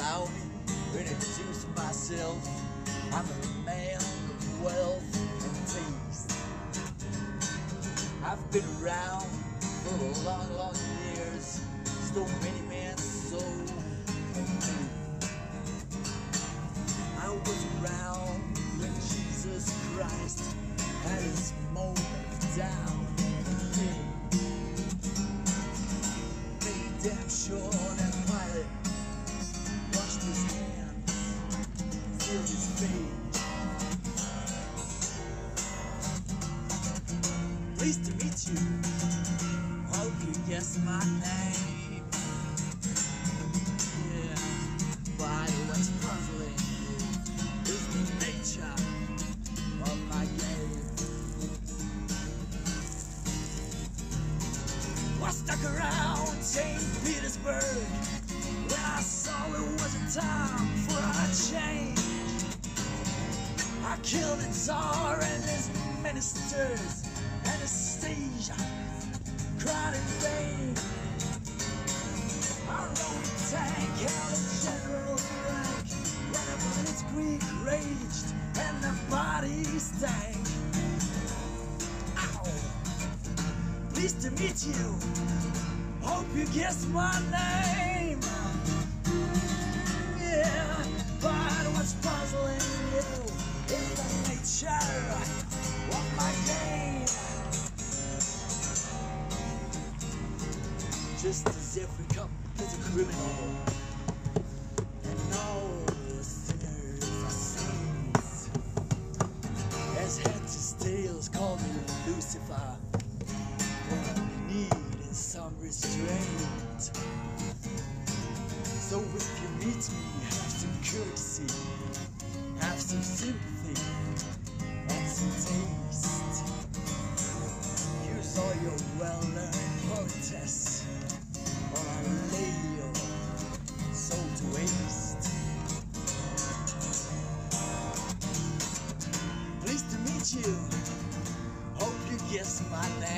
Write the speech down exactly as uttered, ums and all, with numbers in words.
allow me to introduce myself. I'm a man of wealth and taste. I've been around for a long, long years, stole many men's soul and faith. I was around when Jesus Christ had his moment of doubt and pain. Made damn sure that Pilate washed his hands, sealed his fate. Pleased to meet you. Hope you guess my name. Yeah, but what's puzzling is the nature of my game. I stuck around Saint Petersburg when I saw it was a time for a change. I killed the Tsar and his ministers. Anastasia cried in vain. I rode a tank out of General rank when a blitzkrieg raged and the bodies stank. Ow! Pleased to meet you. Hope you guessed my name. Yeah, but what's puzzling you is the nature of my game. Just as every cup is a criminal, and all sinners are saints. As heads to tails call me Lucifer, but I need in some restraint. So if you meet me, have some courtesy, have some sympathy, and some taste. Use all your well-learned politesse, or I'll lay your soul to waste. Pleased to meet you. Hope you guess my name.